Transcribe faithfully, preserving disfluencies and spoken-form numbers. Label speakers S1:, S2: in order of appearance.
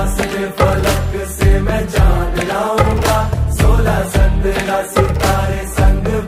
S1: आसमां फलक से मैं चांद लाऊंगा, सोलह सत्रह सितारे